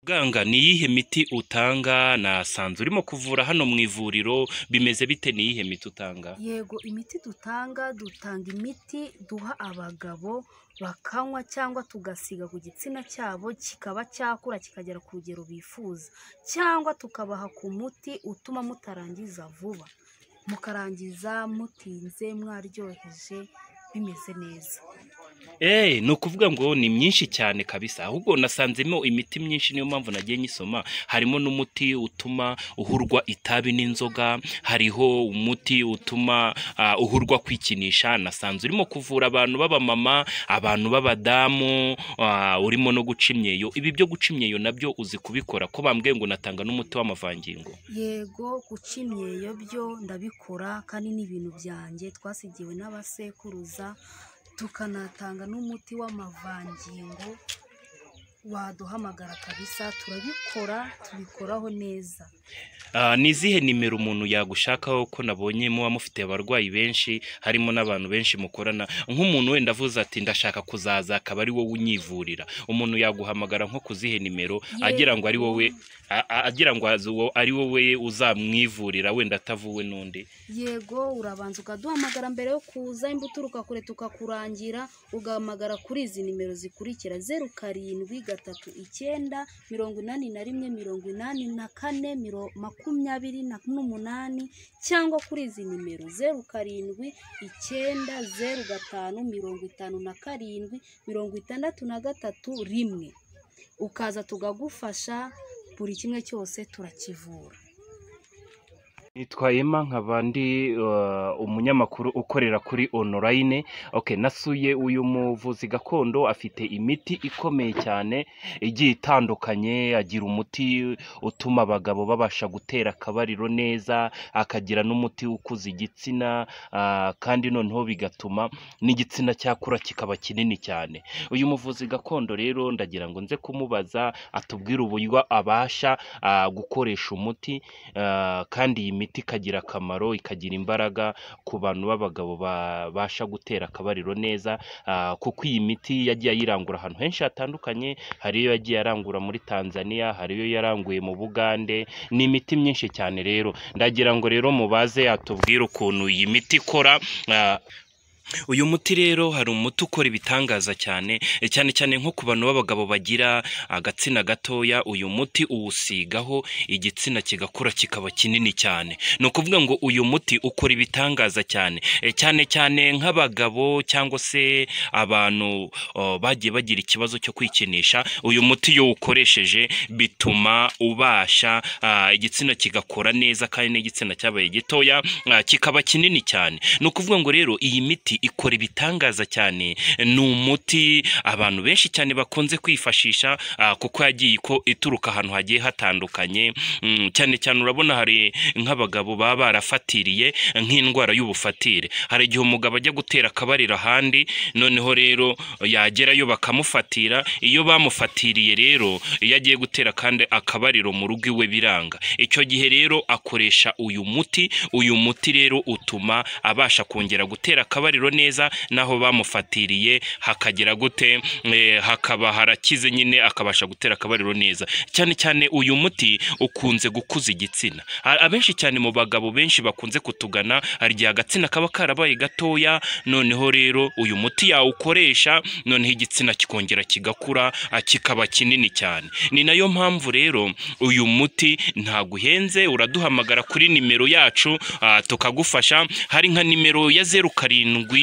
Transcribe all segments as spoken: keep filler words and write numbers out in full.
Muganga ni iyihe miti utanga? Nasanze urimo kuvura hano mu ivuriro, bimeze bite? Ni iyihe miti utanga? Yego, imiti dutanga dutanga imiti duha abagabo bakanywa cyangwa tugasiga ku gitsina cyabo kikaba cyakura kikagera ku rugero bifuza, cyangwa tukabaha ku muti utuma mutarangiza vuba, mukarangiza mutinze mwaryoheje bimeze neza. Eh, ni ukuvuga ngo ni myinshi cyane kabisa, ahubwo nasanzemo imiti myinshi, niyo mpamvu nagiye nyisoma. Harimo n'umuti utuma uhurwa itabi n'inzoga, hariho umuti utuma uh, uhurwa kwikinisha. Nasanze urimo kuvura abantu b'abamama, abantu b'abadamu, uh, urimo no guca imyeyo. Ibi byo guca imyeyo nabyo uzi kubikora? Ko bambwiye ngo natanga n'umuti w'amavangingo. Yego, guca imyeyo byo ndabikora kandi n'ibintu byanjye twasigiwe n'abasekuruza, tukanatanga n'umuti w'amavangingo. Waduhamagara kabisa turabikora, tubikoraho neza. Uh, ni izihe nimero umuntu yagushakaho? Ko nabonye muba mufite abarwayi benshi, harimo n'abantu benshi mukorana. Nk'umuntu wenda avuze ati ndashaka kuzaza akaba ari wowe unyivurira, umuntu yaguhamagara nko kuzihe nimero agira ngo ari wowe agira ngo ari wowe uzamwivurira wenda atavuwe n'undi? Yego, urabanza ukaduhamagara mbere yo kuza, imbuturuka kure tukakurangira, ugahamagara kuri izi nimero zikurikira: zeru karindwi gatatu icyenda mirongo inani na rimwe mirongo inani na kane makumyabiri n'umunani, cyangwa kuri izi nimero zeru karindwi icyenda zeru gatanu mirongo itanu na karindwi mirongo itandatu na gatatu rimwe. Ukaza tugagufasha, buri kimwe cyose turakivura. Nitwayema nk'abandi uh, umunyamakuru ukorera kuri online. Okay, nasuye uyu muvuzi gakondo, afite imiti ikomeye cyane igiye itandukanye. Agira umuti utuma abagabo babasha gutera akabariro neza, akagira n'umuti ukuza igitsina, uh, kandi noneho bigatuma n'igitsina cyakura kikaba kinini cyane. Uyu muvuzi gakondo rero ndagira ngo nze kumubaza atubwire uburyo abasha uh, gukoresha umuti, uh, kandi iyi miti ikagira akamaro, ikagira imbaraga ku bantu b'abagabo babasha gutera akabariro neza. Uh, kuko iyi miti yagiye ayirangura ahantu henshi hatandukanye. Hari iyo yagiye arangura muri Tanzania, hari iyo yaranguye mu Bugande. Ni imiti myinshi cyane rero, ndagira ngo rero mubaze atubwire ukuntu iyi miti ikora. uh, Uyu muti rero hari umuti ukora ibitangaza cyane, cyane cyane nko ku bantu b'abagabo bagira agatsina gatoya. Uyu muti uwusigaho igitsina kigakura kikaba kinini cyane. No kuvuga ngo uyu muti ukora ibitangaza cyane, cyane cyane nk'abagabo cyangwa se abantu uh, bagiye bagira ikibazo cyo kwikinisha. Uyu muti iyo ukoresheje bituma ubasha uh, igitsina kigakora neza, kandi n'igitsina cyabaye gitoya uh, kikaba kinini cyane. No kuvuga ngo rero iyi miti ikora ibitangaza cyane. Ni umuti abantu benshi cyane bakunze kwifashisha, uh, kuko yagiye ko ituruka ahantu hagiye hatandukanye. Mm, cyane cyane urabona hari nk'abagabo baba barafatiriye nk'indwara y'ubufatire. Hari igihe umugabo ajya gutera akabariro ahandi, noneho rero yagerayo bakamufatira. Iyo bamufatiriye rero, iyo agiye gutera kandi akabariro mu rugo iwe biranga. Icyo gihe rero akoresha uyu muti. Uyu muti rero utuma abasha kongera gutera akabariro neza, naho bamufatiriye hakagira gute eh, hakaba harakize nyine, akabasha gutera akabariro neza. Cyane cyane uyu muti ukunze gukuza igitsina. Abenshi cyane mu bagabo benshi bakunze kutugana, hari igihe agatsina kaba karabaye gatoya, noneho rero uyu muti yawukoresha, noneho igitsina kikongera kigakura kikaba kinini cyane. Ni nayo mpamvu rero uyu muti ntaguhenze, uraduhamagara kuri nimero yacu uh, tukagufasha. Hari nka nimero ya zeru karindwi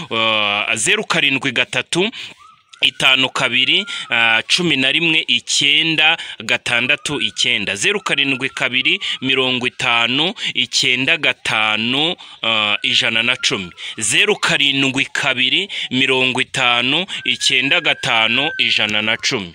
uh, zeru karindwi gatatu itanu kabiri uh, cumi na rimwe icyenda gatandatu icyenda, zeru karindwi kabiri mirongo itanu icyenda gatanu uh, ijana na cumi, zeru karindwi kabiri mirongo itanu icyenda gatanu ijana na cumi.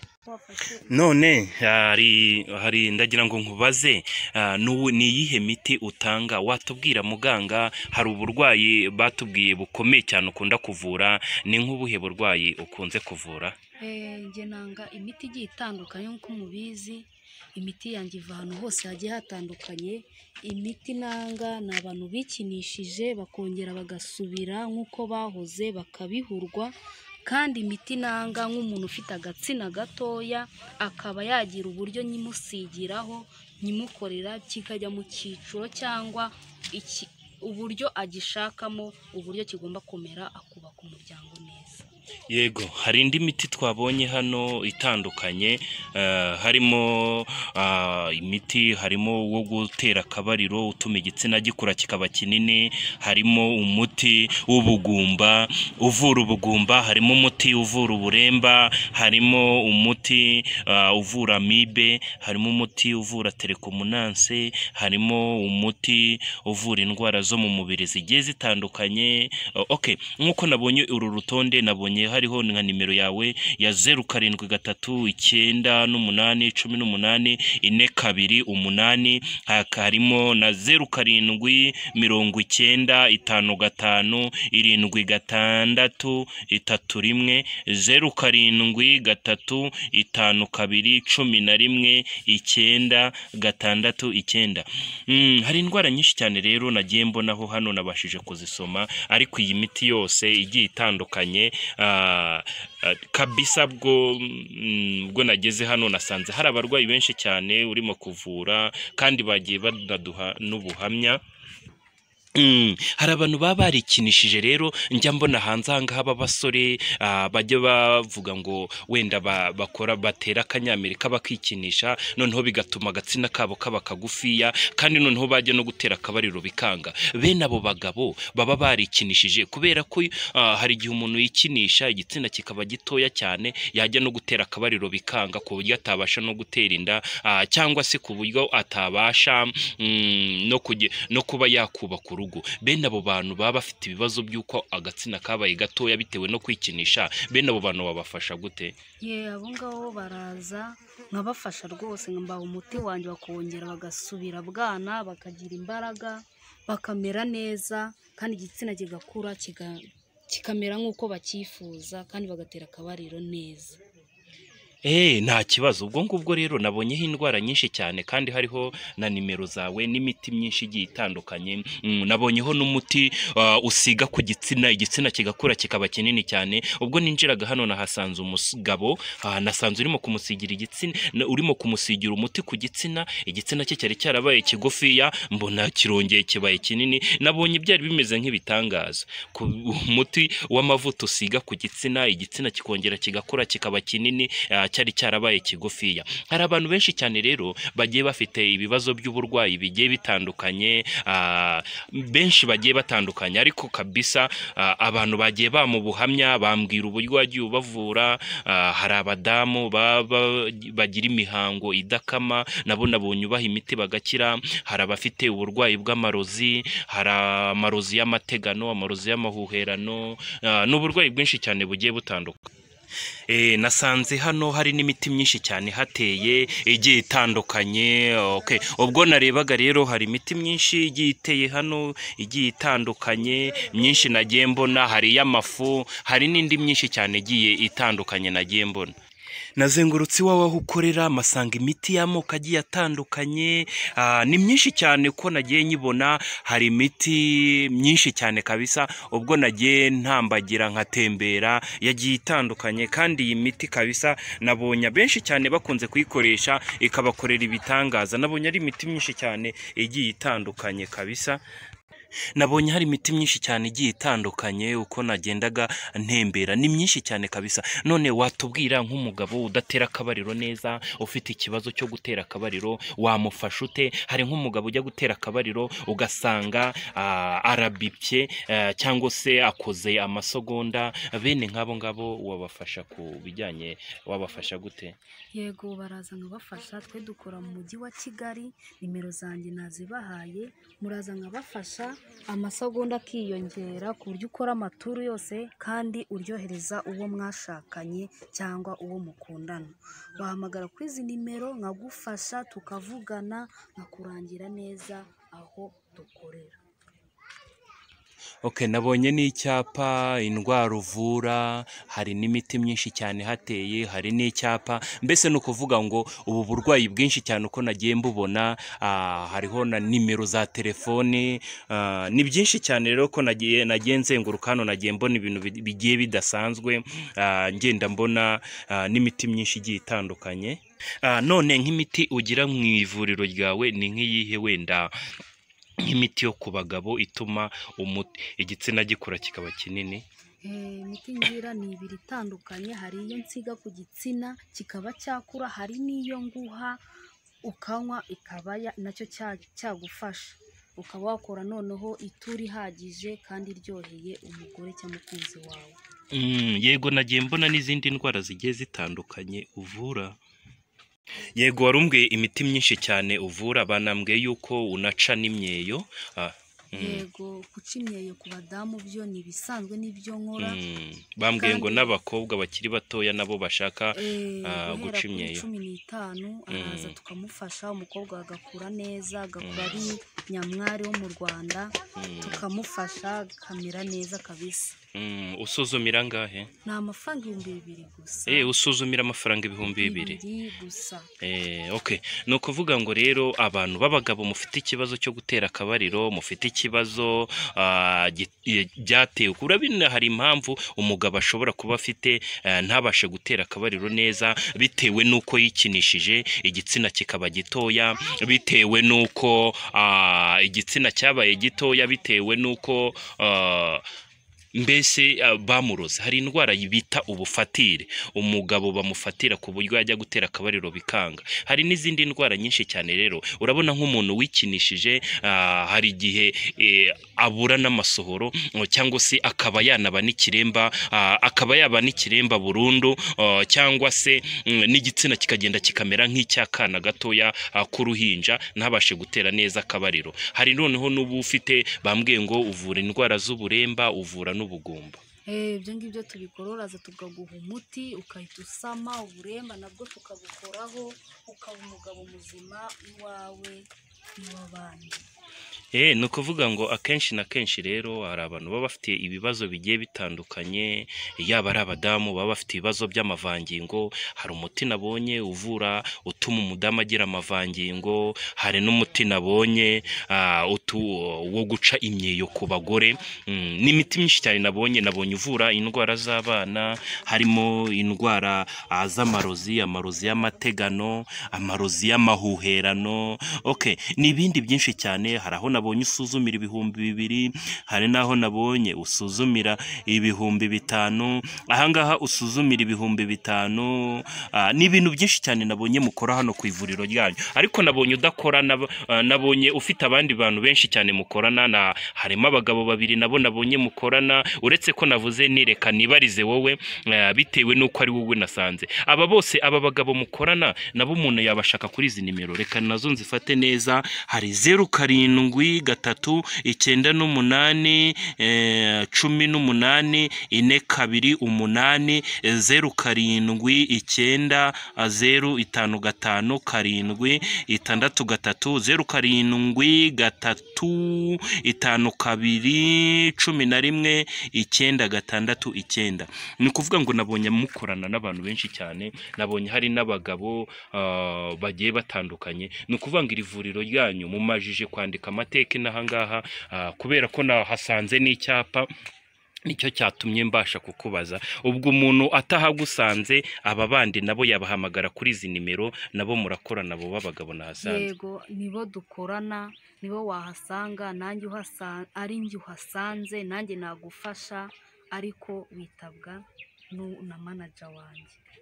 None hari hari ndagira ngo nkubaze, uh, ni iyihe miti utanga? Watubwira muganga, hari uburwayi batubwiye bukomeye cyane ukunda kuvura. Ni nk'ubuhe burwayi ukunze kuvura? Eh, nge nanga imiti igiye itandukanye nk'uko mubizi. Imiti yanjye iva ahantu hose hagiye hatandukanye. Imiti nanga ni abantu bikinishije bakongera bagasubira nk'uko bahoze bakabihurwa. kandi imiti nanga nk'umuntu ufite agatsina gatoya akaba yagira uburyo nyimusigiraho nyimukorera kikajya mu cyiciro cyangwa iki uburyo agishakamo uburyo kigomba kumera akubaka umuryango neza. Yego, hari indi miti twabonye hano itandukanye, uh, harimo uh, imiti, harimo wo gutera akabariro utuma igitsina gikura kikaba kinini, harimo umuti w'ubugumba uvura ubugumba, harimo umuti uvura uburemba, harimo umuti uh, uvura amibe, harimo umuti uvura telekomunanse, harimo umuti uvura indwara zo mu mubiri zigiye zitandukanye. Uh, okay, nkuko nabonye uru rutonde nabonye hariho nka nimero yawe ya zeru karindwi gatatu icyenda n'umunani cumi n'umunani ine kabiri umunani, harimo na zeru karindwi mirongo icyenda itanu gatanu irindwi gatandatu itatu rimwe, zeru karindwi gatatu itanu kabiri cumi na rimwe icyenda gatandatu icyenda. Mm, hari indwara nyinshi cyane rero nagiye mbonaho hano nabashije kuzisoma, ariko iyi miti yose igiye itandukanye Uh, uh, kabisa bwo mm, bwo nageze hano nasanze hari abarwayi benshi cyane urimo kuvura kandi bagiye badaduha n'ubuhamya. Mm, hari abantu baba barikinishije rero njya mbona hanze aha ngaha b'abasore uh, bajya bavuga ngo wenda ba, bakora batera akanyamerika bakikinisha noneho bigatuma agatsina kabo kaba kagufiya kandi noneho bajya no gutera akabariro bikanga. Bene abo bagabo baba barikinishije kubera ko uh, hari igihe umuntu yikinisha igitsina kikaba gitoya cyane yajya no gutera akabariro bikanga ku buryo atabasha no gutera inda uh, cyangwa se ku buryo atabasha mm, no kujye no kuba yakubaka. Bene abo bantu baba bafite ibibazo by'uko agatsina kabaye gatoya bitewe no kwikinisha, bene abo bantu babafasha gute? Ye abo ngabo baraza nkabafasha rwose, nkambaha umuti wanjye bakongera bagasubira bwana bakagira imbaraga bakamera neza kandi igitsina kigakura kikamera nk'uko bakifuza kandi bagatera akabariro neza. Eh nta kibazo. Ubwo ngubwo rero nabonyeho indwara nyinshi cyane kandi hariho na nimero zawe n'imiti myinshi igiye itandukanye. Mm, nabonyeho n'umuti uh, usiga ku gitsina igitsina kigakura kikaba kinini cyane. Ubwo ninjiraga hano nahasanze umugabo uh, nasanze urimo kumusigira igitsina urimo kumusigira umuti ku gitsina, igitsina cye cyari cyarabaye kigufiya mbona kirongeye kibaye kinini. Nabonye byari bimeze nk'ibitangaza. Ku umuti w'amavuta usiga ku gitsina igitsina kikongera kigakura kikaba kinini uh, cyari cyarabaye kigufiya. Hari abantu benshi cyane rero bagiye bafite ibibazo by'uburwayi bigiye bitandukanye, uh, benshi bagiye batandukanye, ariko kabisa uh, abantu bagiye bamubuhamya bambwira uburyo wagiye ubavura. Uh, hari abadamu baba bagira imihango idakama nabo nabonye ubaha imiti bagakira. Hari abafite uburwayi bw'amarozi, hari amarozi y'amategano, amarozi y'amahuherano, uh, n'uburwayi bwinshi cyane bugiye butandukanye. Eh nasanze hano hari n'imiti myinshi cyane hateye igiye itandukanye. Okay, ubwo narebaga rero hari imiti myinshi igiye iteye hano igiye itandukanye myinshi nagiye mbona, hari y'amafu, hari n'indi myinshi cyane igiye itandukanye nagiye mbona. Nazengurutse iwawe aho ukorera masanga imiti y'amoko agiye atandukanye, uh, ni myinshi cyane ko nagiye nyibona. Hari imiti myinshi cyane kabisa, ubwo nagiye ntambagira nkatembera yagiye itandukanye, kandi iyi miti kabisa nabonye benshi cyane bakunze kuyikoresha ikabakorera ibitangaza. Nabonye ari imiti myinshi cyane igiye itandukanye kabisa. Nabonye hari imiti myinshi cyane igiye itandukanye uko nagendaga ntembera, ni myinshi cyane kabisa. None watubwira nk'umugabo udatera akabariro neza, ufite ikibazo cyo gutera akabariro, wamufasha ute? Hari nk'umugabo ujya gutera akabariro ugasanga uh, arabipye uh, cyangwa se akoze amasogonda, bene nk'abo ngabo wabafasha ku bijyanye, wabafasha gute? Yego baraza nkabafasha. Twe dukora mu mujyi wa Kigali, nimero zanjye nazibahaye, muraza nkabafasha amasegonda akiyongera ku buryo ukora amaturu yose kandi uryohereza uwo mwashakanye cyangwa uwo mukundana. Wahamagara kuri izi nimero nkagufasha tukavugana nkakurangira neza aho dukorera. Okay, nabonye n'icyapa indwara uvura, hari n'imiti myinshi cyane hateye, hari n'icyapa, mbese ni ukuvuga ngo ubu burwayi bwinshi cyane uko nagiye mbubona, ah, hariho na nimero za telefoni, ah, ni byinshi cyane rero ko nagiye nagiye nzenguruka hano, nagiye mbona ibintu bi- bigiye bidasanzwe, ah, ngenda mbona ah, n'imiti myinshi igiye itandukanye. Ah, none nk'imiti ugira mu ivuriro ryawe ni nk'iyihe, wenda nk'imiti yo ku bagabo ituma umuti igitsina gikura kikaba kinini? Eh, imiti ngira ni ibiri itandukanye, hari iyo nsiga ku gitsina kikaba cyakura, hari n'iyo nguha ukanywa ikaba ya- nacyo cya- cyagufasha ukaba wakora noneho ituri ihagije kandi iryoheye umugore cyangwa umukunzi wawe. Mm, yego nagiye mbona n'izindi ndwara zigiye zitandukanye uvura. Yego warumbwiye imiti myinshi cyane uvura, banambwiye yuko unaca n'imyeyo. Ah, mm, Yego, guca imyeyo ku badamu byo ni ibisanzwe n'ibyo nkora, mm, bambwiye ngo kandi n'abakobwa bakiri batoya nabo bashaka eh, ah, guhera guca kuri imyeyo. cumi n'itanu araza Mm, tukamufasha, umukobwa agakura neza, agakura mm, ari nyamwari wo mu Rwanda, mm, tukamufasha akamera neza kabisa. mm. Usuzumira angahe? Ni amafaranga ibihumbi bibiri gusa, Eh, usuzumira amafaranga ibihumbi bibiri. bibiri gusa. Eh, okay. Ni ukuvuga ngo rero abantu b'abagabo mufite ikibazo cyo gutera akabariro, mufite ikibazo ah, gi- eh, byatewe, urabona hari impamvu umugabo ashobora kuba afite eh, ntabashe gutera akabariro neza bitewe n'uko yikinishije igitsina kikaba gitoya, bitewe n'uko ah, igitsina cyabaye gitoya, bitewe n'uko ah, mbese ah, bamuroze. Hari indwara bita ubufatire, umugabo bamufatira ku buryo yajya gutera akabariro bikanga. Hari n'izindi ndwara nyinshi cyane rero, urabona nk'umuntu wikinishije ah, hari igihe eh, abura n'amasohoro, oh, cyangwa se akaba yanaba n'ikiremba, ah, akaba yaba n'ikiremba burundu, oh, cyangwa se mm, n'igitsina kikagenda kikamera nk'icy'akana gatoya ah, k'uruhinja, ntabashe gutera neza akabariro. Hari noneho n'ubu ufite, bambwiye ngo uvura indwara z'uburemba, uvura n'ubugumba. Eh, ibyo ngibyo tubikororaza tukaguha umuti ukahita usama, uburemba nabwo tukabukoraho, ukaba umugabo muzima iwawe n'iw'abandi. Eh, ni ukuvuga ngo akenshi na kenshi rero hari abantu baba bafite ibibazo bigiye bitandukanye, yaba ari abadamu baba bafite ibibazo by'amavangingo. Hari umuti nabonye uvura utuma umudamu agira amavangingo, hari n'umuti nabonye ah, utu wo guca imyeyo ku bagore. Mm, n'imiti myinshi cyane nabonye nabonye uvura indwara z'abana, harimo indwara ah, z'amarozi, amarozi y'amategano, amarozi y'amahuherano. Okay, n'ibindi byinshi cyane. Hari aho nabonye usuzumira ibihumbi bibiri, hari naho nabonye usuzumira ibihumbi bitanu, ahangaha usuzumira ibihumbi bitanu. Ah, ni ibintu byinshi cyane nabonye mukora hano ku ivuriro ryanyu, ariko nabonye udakora nab- ah, nabonye ufite abandi bantu benshi cyane mukorana na, harimo abagabo babiri nabo nabonye mukorana, uretse ko navuze nireka nibarize wowe ah, bitewe n'uko ari wowe nasanze. Aba bose aba bagabo mukorana nabo umuntu yabashaka kuri izi nimero, reka nazo nzifate neza. Hari zeru karindwi gatatu icyenda n'umunani eh, cumi n'umunani ine kabiri umunani, eh, zeru karindwi icyenda ah, zeru itanu gatanu karindwi itandatu gatatu, zeru karindwi gatatu itanu kabiri cumi na rimwe icyenda gatandatu icyenda. Ni ukuvuga ngo nabonye mukorana n'abantu benshi cyane, nabonye hari n'abagabo ah, bagiye batandukanye. Ni ukuvuga ngo iri vuriro ryanyu mumajije kwandika amateka n'ahangaha, ah, kubera ko nahasanze n'icyapa, nicyo cyatumye mbasha kukubaza. Ubwo umuntu atahagusanze, aba bandi nabo yabahamagara kuri izi nimero, nabo murakora nabo b'abagabo nahasanze. Yego, nibo dukorana, nibo wahasanga, nanjye uhasa ari njye uhasanze, nanjye nagufasha, ariko witabwa nu- na manager wanjye.